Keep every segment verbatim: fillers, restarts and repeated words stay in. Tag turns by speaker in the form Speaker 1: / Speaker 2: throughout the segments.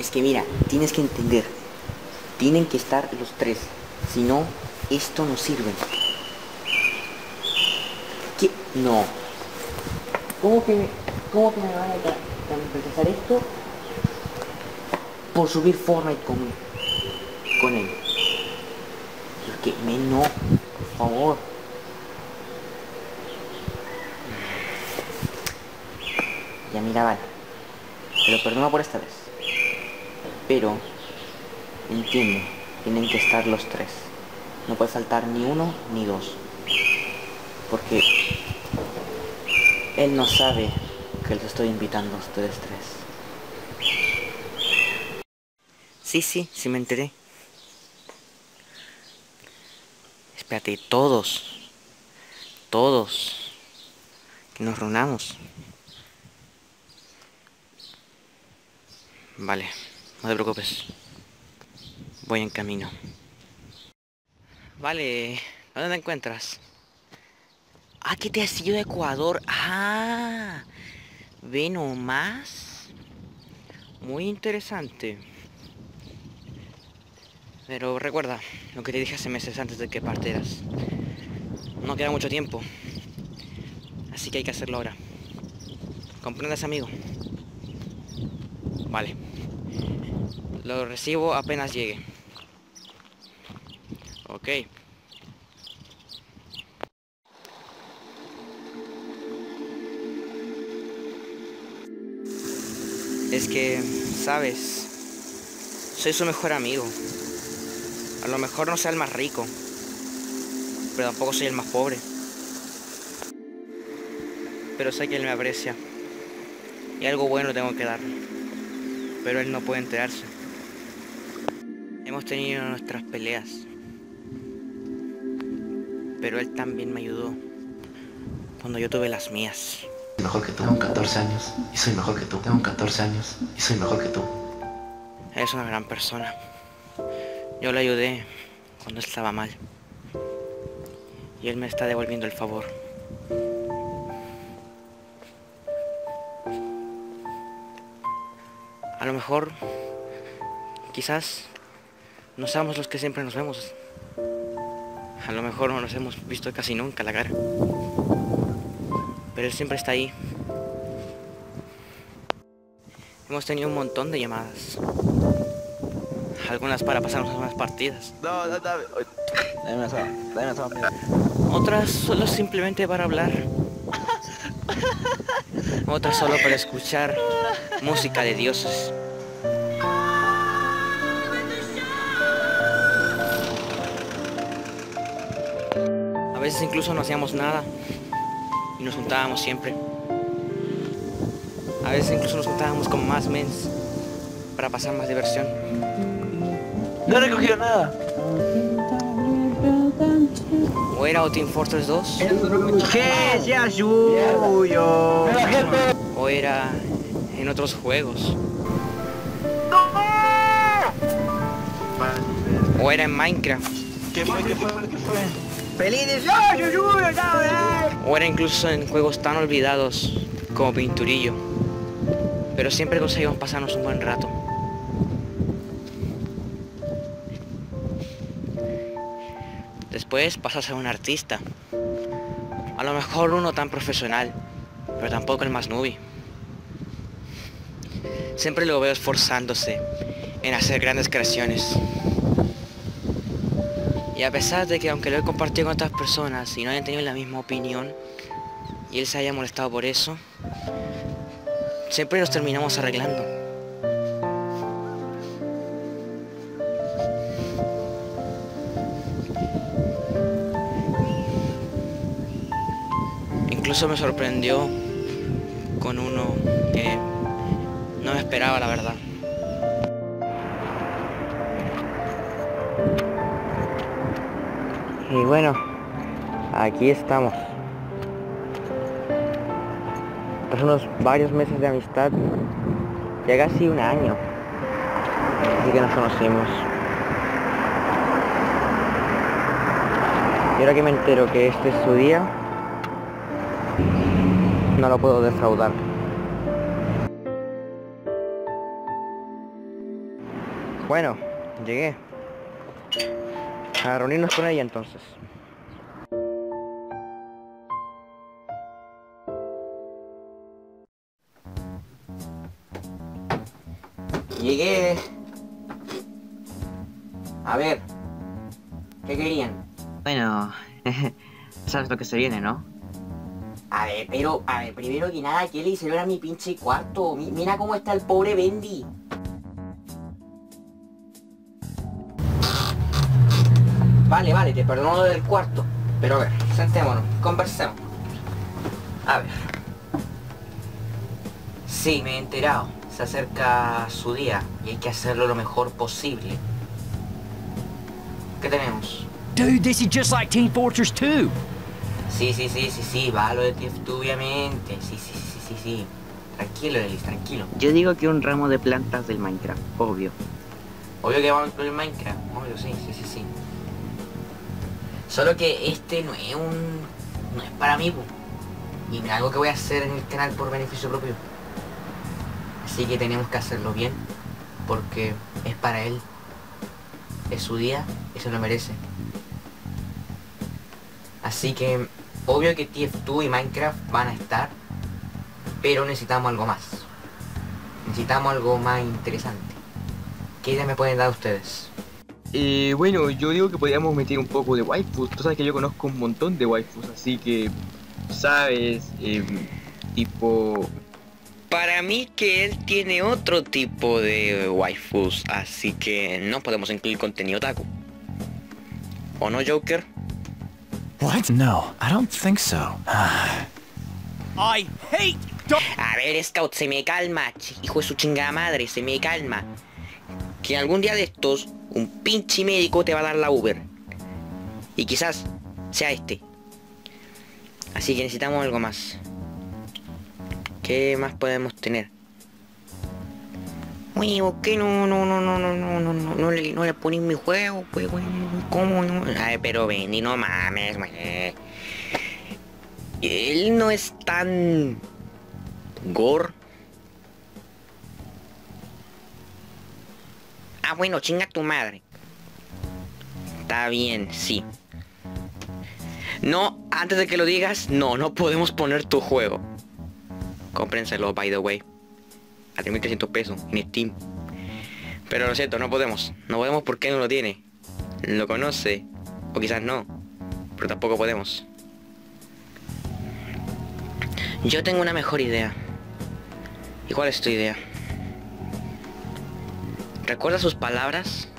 Speaker 1: Es que mira, tienes que entender. Tienen que estar los tres. Si no, esto no sirve. ¿Qué? No. ¿Cómo que me, cómo que me van a rechazar esto? Por subir Fortnite con, con él. Es que me no, por favor. Ya mira, vale. Te lo perdono por esta vez. Pero, entiendo, tienen que estar los tres. No puede faltar ni uno ni dos. Porque él no sabe que los estoy invitando a ustedes tres. Sí, sí, sí me enteré. Espérate, todos. Todos. Que nos reunamos. Vale, no te preocupes. Voy en camino. Vale, ¿dónde te encuentras? Ah, que te has ido de Ecuador. Ah, ve nomás. Muy interesante. Pero recuerda lo que te dije hace meses antes de que partieras. No queda mucho tiempo. Así que hay que hacerlo ahora. ¿Comprendes, amigo? Vale. Lo recibo apenas llegue. Ok. Es que, ¿sabes? Soy su mejor amigo. A lo mejor no sea el más rico, pero tampoco soy el más pobre. Pero sé que él me aprecia. Y algo bueno tengo que darle. Pero él no puede enterarse. Hemos tenido nuestras peleas. Pero él también me ayudó cuando yo tuve las mías.
Speaker 2: Soy mejor que tú. Tengo catorce años y soy mejor que tú. Tengo catorce años y soy mejor que tú.
Speaker 1: Es una gran persona. Yo le ayudé cuando estaba mal. Y él me está devolviendo el favor. A lo mejor, quizás, no seamos los que siempre nos vemos. A lo mejor no nos hemos visto casi nunca la cara. Pero él siempre está ahí. Hemos tenido un montón de llamadas. Algunas para pasarnos unas partidas.
Speaker 3: No, no, dame. Dame una sola, dame una sola.
Speaker 1: Otras solo simplemente para hablar. Otras solo para escuchar música de dioses. A veces incluso no hacíamos nada y nos juntábamos siempre. A veces incluso nos juntábamos con más mens para pasar más diversión.
Speaker 3: No he recogido nada.
Speaker 1: O era o Team Fortress dos.
Speaker 3: ¡Que sea suyo!
Speaker 1: O era en otros juegos. O era en Minecraft.
Speaker 3: ¿Qué fue? ¿Qué fue? ¿Qué fue?
Speaker 4: ¡Feliz dieciocho, Julio!
Speaker 1: O era incluso en juegos tan olvidados como Pinturillo. Pero siempre conseguimos pasarnos un buen rato. Después pasas a un artista. A lo mejor uno tan profesional, pero tampoco el más newbie. Siempre lo veo esforzándose en hacer grandes creaciones. Y a pesar de que aunque lo he compartido con otras personas y no hayan tenido la misma opinión, y él se haya molestado por eso, siempre nos terminamos arreglando. Incluso me sorprendió con uno que no me esperaba, la verdad. Y bueno, aquí estamos. Tras unos varios meses de amistad, ya casi un año, así que nos conocimos. Y ahora que me entero que este es su día, no lo puedo defraudar.
Speaker 4: Bueno, llegué. A reunirnos con ella entonces.
Speaker 1: Llegué. A ver. ¿Qué querían?
Speaker 3: Bueno, sabes lo que se viene, ¿no?
Speaker 1: A ver, pero, a ver, primero que nada, ¿qué le hicieron a mi pinche cuarto? Mi- mira cómo está el pobre Bendy. Vale, vale, te perdono lo del cuarto. Pero a ver, sentémonos, conversemos. A ver. Sí, me he enterado. Se acerca su día y hay que hacerlo lo mejor posible. ¿Qué tenemos?
Speaker 5: Dude, this is just like Team Fortress two.
Speaker 1: Sí, sí, sí, sí, sí, va lo de T F dos, obviamente. Sí, sí, sí, sí, sí. Tranquilo, Elis, tranquilo.
Speaker 3: Yo digo que un ramo de plantas del Minecraft, obvio.
Speaker 1: Obvio que vamos a incluir Minecraft, obvio, sí, sí, sí, sí. Solo que este no es un... no es para mí, po. Y no es algo que voy a hacer en el canal por beneficio propio. Así que tenemos que hacerlo bien, porque es para él. Es su día y se lo merece. Así que, obvio que T F dos y Minecraft van a estar, pero necesitamos algo más. Necesitamos algo más interesante. ¿Qué idea me pueden dar ustedes?
Speaker 6: Eh, bueno, yo digo que podríamos meter un poco de waifus. Tú sabes que yo conozco un montón de waifus, así que, sabes, eh, tipo...
Speaker 7: Para mí que él tiene otro tipo de waifus, así que no podemos incluir contenido otaku. ¿O no, Joker?
Speaker 5: What? No, I don't think so. I hate dog.
Speaker 7: A ver, Scout, se me calma, ch- hijo de su chingada madre, se me calma. Que algún día de estos, un pinche médico te va a dar la Uber. Y quizás sea este. Así que necesitamos algo más. ¿Qué más podemos tener? Oye, ¿por qué no, no, no, no, no, no, no, no, no le, no le pones mi juego? Pues, güey, ¿cómo no? Ay, pero Bendy, no mames, güey. Él no es tan... gore. Ah, bueno, chinga tu madre. Está bien, sí. No, antes de que lo digas, no, no podemos poner tu juego. Cómprenselo, by the way. A tres mil trescientos pesos en Steam. Pero lo siento, no podemos. No podemos porque él no lo tiene. Lo conoce. O quizás no. Pero tampoco podemos. Yo tengo una mejor idea. ¿Y cuál es tu idea? ¿Recuerda sus palabras?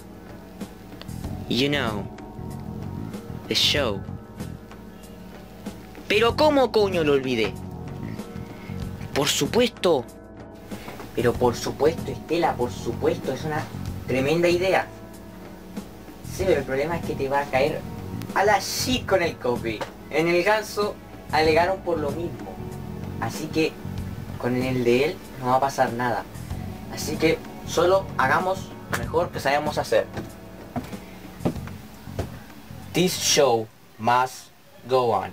Speaker 7: You know. The show. Pero ¿cómo coño lo olvidé? Por supuesto. Pero por supuesto, Estela, por supuesto, es una tremenda idea. Sí, pero el problema es que te va a caer a la shit con el copy. En el ganso alegaron por lo mismo. Así que con el de él no va a pasar nada. Así que solo hagamos lo mejor que sabemos hacer. This show must go on.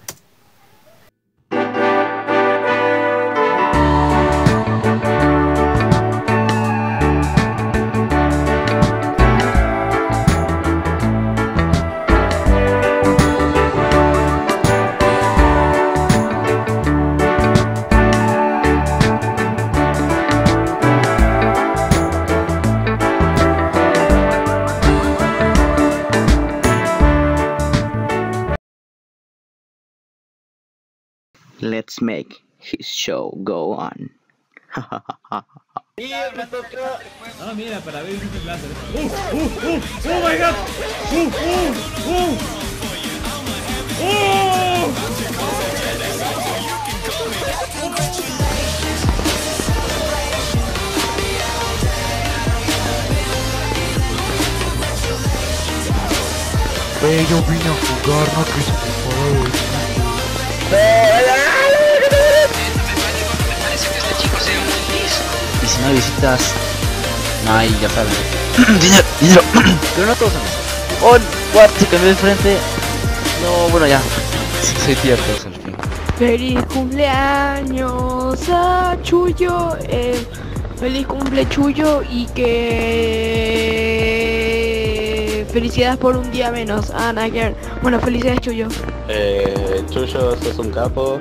Speaker 3: Let's make his show go on.
Speaker 5: Ah, mira, para ver el láser. ¡Uh, uh, uh! ¡Oh my god! ¡Uh, uh, uh! ¡Oh!
Speaker 8: Ve, yo vine a jugar, no que se me paró.
Speaker 2: Y si no hay visitas, no hay, ya saben. Dinero, dinero. Pero no todos son eso. Oh, what, se cambió de frente. No, bueno, ya. Sí, soy cierto, es al fin.
Speaker 9: Feliz cumpleaños a Chuyo, eh, feliz cumple Chuyo y que felicidades por un día menos. Ah, nada que ver. Bueno, felicidades Chuyo.
Speaker 10: Eh, Chuyo, sos un capo,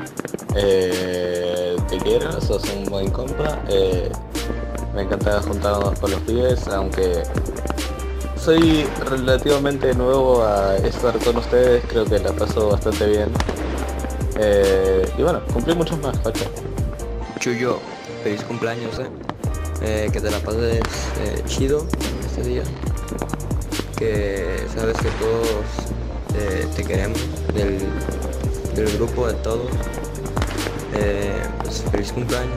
Speaker 10: eh, te quiero, sos un buen compa, eh, me encanta juntarnos con los pibes, aunque soy relativamente nuevo a estar con ustedes, creo que la paso bastante bien. Eh, y bueno, cumplí muchos más, facha.
Speaker 11: Chuyo, feliz cumpleaños, eh. Eh, que te la pases eh, chido este día. Que sabes que todos eh, te queremos, del, del grupo de todos. Eh, pues feliz cumpleaños.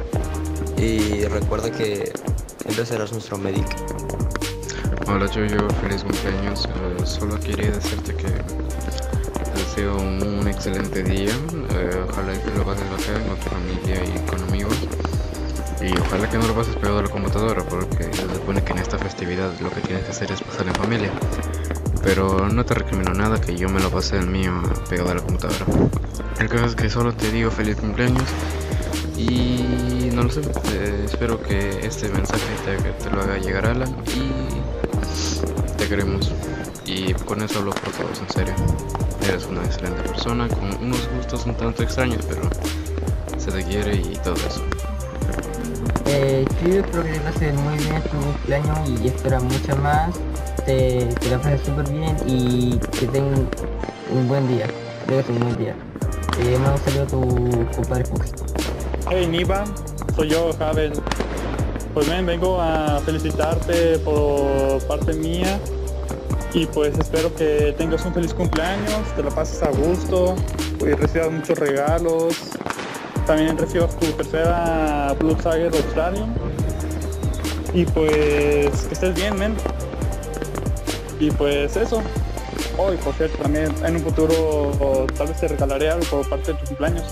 Speaker 11: Y recuerda que siempre serás nuestro médico.
Speaker 12: Hola Chuyo, feliz cumpleaños. Uh, solo quería decirte que ha sido un, un excelente día. Uh, ojalá que lo pases bacán con tu familia y con amigos. Y ojalá que no lo pases pegado a la computadora, porque se supone que en esta festividad lo que tienes que hacer es pasar en familia. Pero no te recrimino nada, que yo me lo pasé el mío pegado a la computadora. El caso es que solo te digo feliz cumpleaños. Y no lo sé, eh, espero que este mensaje te, te lo haga llegar a Alan y te queremos. Y con eso hablo por todos, en serio. Eres una excelente persona con unos gustos un tanto extraños, pero se te quiere y todo eso.
Speaker 13: Eh, Chuyo, espero que te pases muy bien tu cumpleaños y espero mucho más. Te, te la pases súper bien y que tengas un, un buen día. Tengas un buen día. Eh, mando un saludo a tu compadre Fox.
Speaker 14: Hey Niva, soy yo, Javel. Pues ven, vengo a felicitarte por parte mía y pues espero que tengas un feliz cumpleaños, te la pases a gusto y recibas muchos regalos. También recibas tu tercera Blue Tiger Australian y pues que estés bien, men. Y pues eso. Hoy, oh, por cierto, también en un futuro tal vez te regalaré algo por parte de tu cumpleaños.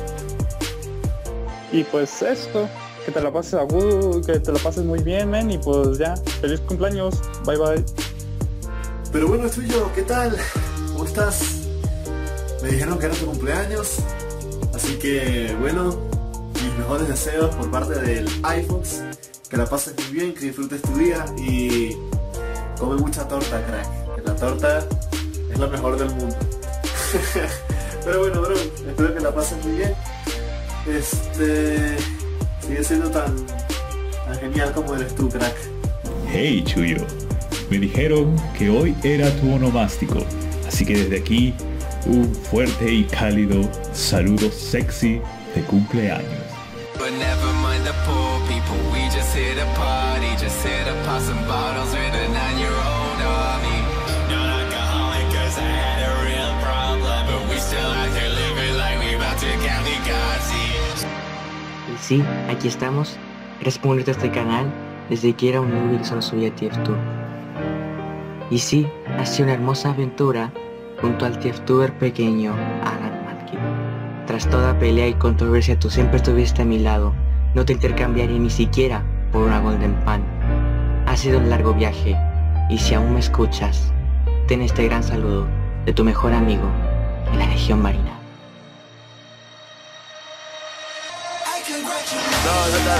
Speaker 14: Y pues esto, que te la pases a gusto, que te la pases muy bien, men, y pues ya, feliz cumpleaños, bye bye.
Speaker 15: Pero bueno, Chuyo, ¿qué tal? ¿Cómo estás? Me dijeron que era tu cumpleaños, así que bueno, mis mejores deseos por parte del iFox, que la pases muy bien, que disfrutes tu día y come mucha torta, crack, que la torta es la mejor del mundo. Pero bueno, bro, espero que la pases muy bien. Este... sigue siendo tan, tan genial como eres tú, crack.
Speaker 16: Hey Chuyo, me dijeron que hoy era tu onomástico, así que desde aquí un fuerte y cálido saludo sexy de cumpleaños.
Speaker 17: But never mind the poor people, we just here to party, just here to pop some bottles with a nine-year-old army. Not alcoholic cause I had a real problem, but we still out here living like we about to kamikaze.
Speaker 7: Y sí, aquí estamos. Gracias por unirte a este canal. Desde que era un newbie que solo subía T F dos. Y sí, ha sido una hermosa aventura junto al T F tuber pequeño Alan Matkin. Tras toda pelea y controversia, tú siempre estuviste a mi lado. No te intercambiaría ni siquiera por una Golden Pan. Ha sido un largo viaje, y si aún me escuchas, ten este gran saludo de tu mejor amigo en la Legión Marina.
Speaker 18: No, no, no.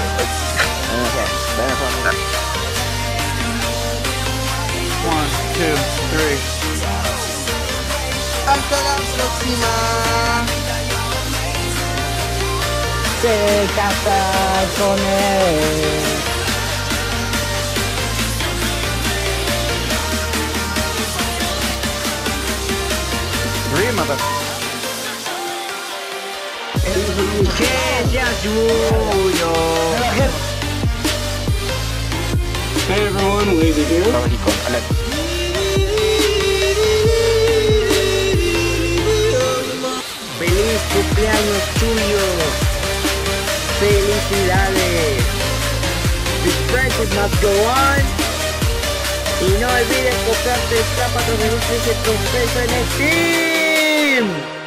Speaker 18: One, two, three.
Speaker 19: Hasta la próxima.
Speaker 13: Se casa con él.
Speaker 18: Three, mother.
Speaker 19: Que ya Chuyo.
Speaker 18: Hey everyone, Lazy here.
Speaker 19: Feliz cumpleaños Chuyo. Felicidades. The friendship must go on. Y no olvides comprarte zapatos de luces y tu peso en Steam.